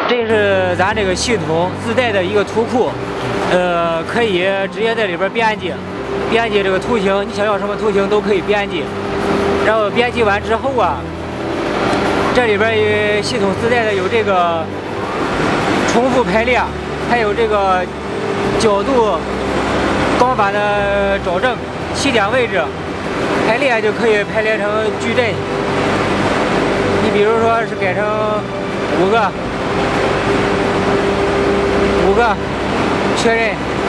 这是咱这个系统自带的一个图库，可以直接在里边编辑这个图形，你想要什么图形都可以编辑。然后编辑完之后啊，这里边系统自带的有这个重复排列，还有这个角度光板的找正，起点位置排列就可以排列成矩阵。你比如说是改成5个确认，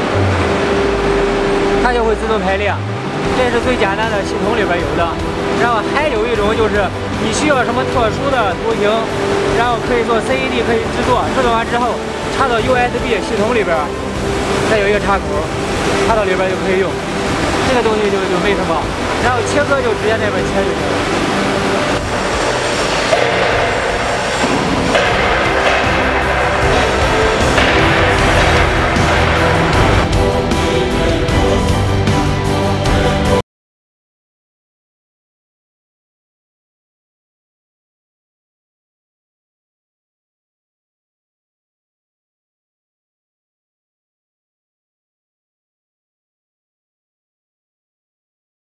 它就会自动排列。这是最简单的，系统里边有的。然后还有一种就是你需要什么特殊的图形，然后可以做 CNC 可以制作完之后插到 USB 系统里边，再有一个插口，插到里边就可以用。这个东西就没什么，然后切割就直接那边切就行了。